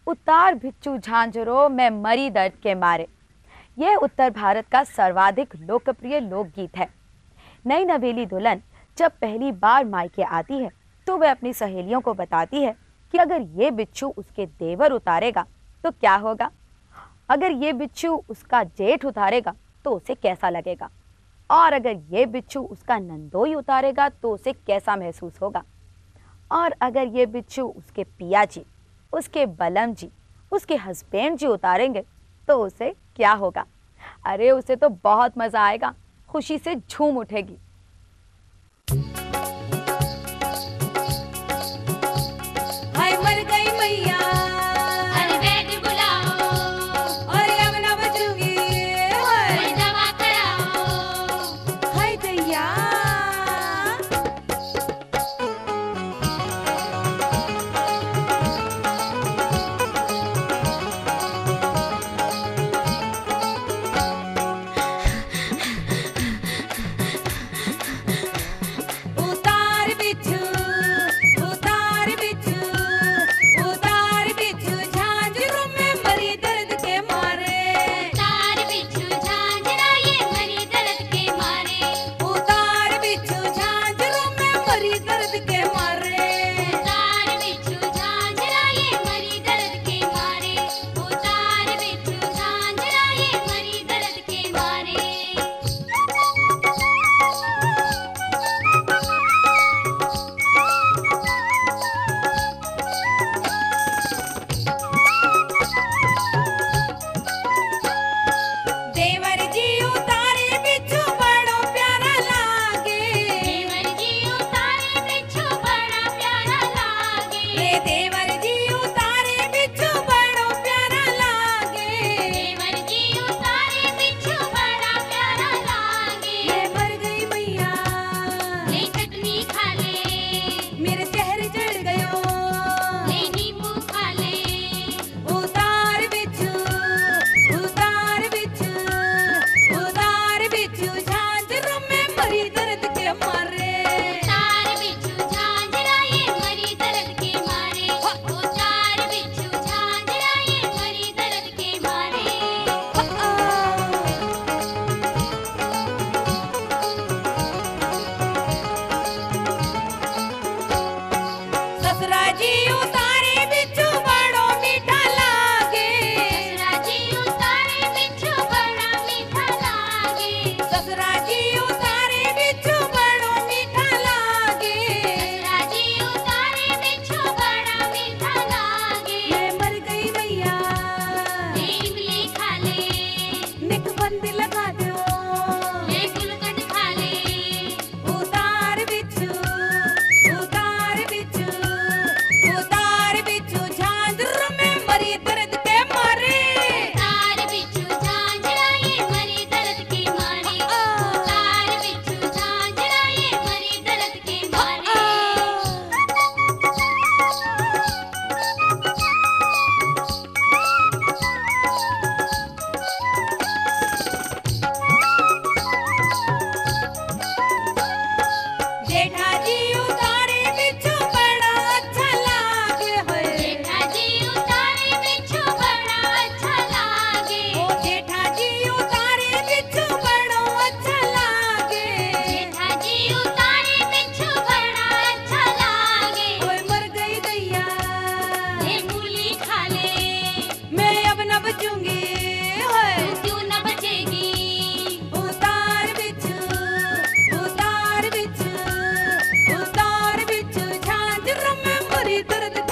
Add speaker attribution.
Speaker 1: उतार भिच्चू झांझरों मैं मरी दर्द के मारे। यह उत्तर भारत का सर्वाधिक लोकप्रिय लोकगीत है। नई नवेली दुल्हन जब पहली बार मायके आती है तो वह अपनी सहेलियों को बताती है कि अगर ये बिच्छू उसके देवर उतारेगा तो क्या होगा, अगर ये बिच्छू उसका जेठ उतारेगा तो उसे कैसा लगेगा, और अगर ये बिच्छू उसका नंदोई उतारेगा तो उसे कैसा महसूस होगा, और अगर ये बिच्छू उसके पिया जी, उसके बलम जी, उसके हस्बैंड जी उतारेंगे तो उसे क्या होगा। अरे उसे तो बहुत मजा आएगा, खुशी से झूम उठेगी।
Speaker 2: हाय मर गई मैया,
Speaker 3: अरे बेटी बुलाओ,
Speaker 2: और अब ना बचूंगी,
Speaker 3: कोई दवा कराओ।
Speaker 2: हाय दैया। उतार बिच्छू, उतार बिच्छू, उतार बिच्छू झांझरों में मरी दर्द के मारे।
Speaker 3: तार बिच्छू झांझरा ये मरी दर्द के मारे।
Speaker 2: उतार बिच्छू झांझरों में मरी दर्द के मारे।
Speaker 3: तार बिच्छू झांझरा ये मरी दर्द के मारे। तार बिच्छू झांझरा ये मरी दर्द के मारे।
Speaker 2: देवर जी उतारे बिच्छू बड़ो प्यारा लागे।
Speaker 3: देवर जी उतारे बिच्छू बड़ा प्यारा लागे।
Speaker 2: रे देवर जी उतारे बिच्छू बड़ो प्यारा लागे।
Speaker 3: देवर जी उतारे बिच्छू बड़ा प्यारा लागे।
Speaker 2: मैं मर गई मैया,
Speaker 3: ले चटनी खा ले,
Speaker 2: मेरे शहर चढ़ गयो।
Speaker 3: ले नींबू खा ले।
Speaker 2: उतार बिच्छू, उतार बिच्छू, उतार बिच्छू झांझरों में मरी दर्द के मारे।
Speaker 3: तार बिच्छू झांझरा ये मरी दर्द के मारे। ओ तार बिच्छू झांझरा ये मरी दर्द के मारे।
Speaker 2: ससुरा जी उतारे बिच्छू बड़ो मीठा लागे।
Speaker 3: ससुरा जी उतारे बिच्छू बड़ा मीठा लागे।
Speaker 2: ससुरा जी उतारे बिच्छू बड़ो मीठा लागे।
Speaker 3: ससुरा जी उतारे बिच्छू बड़ा मीठा लागे।
Speaker 2: मैं मर गई मैया,
Speaker 3: ले इमली खा ले,
Speaker 2: निक बंदी लगा दो।
Speaker 3: ले गुलकंद खा ले।
Speaker 2: उतार बिच्छू, उतार बिच्छू, उतार बिच्छू झांझरों में मरी दर्द के मारे।
Speaker 3: तार बिच्छू झांझरा ये मरी दर्द के मारे। तार बिच्छू झांझरा ये मरी दर्द के मारे।
Speaker 2: जेठा जी उतारे बिच्छू बड़ा अच्छा लागे। होए
Speaker 3: जेठा जी उतारे बिच्छू बड़ा अच्छा लागे।
Speaker 2: ओ जेठा जी उतारे बिच्छू बड़ा अच्छा लागे।
Speaker 3: जेठा जी उतारे बिच्छू बड़ा अच्छा लागे।
Speaker 2: ओए मर गई दैया,
Speaker 3: ले मूली खा ले,
Speaker 2: मैं अब न बचूंगी। होए
Speaker 3: तू क्यों न बचेगी।
Speaker 2: उतार बिच्छू, उतार बिच्छू, उतार बिच्छू झांझरों में मरी दर्द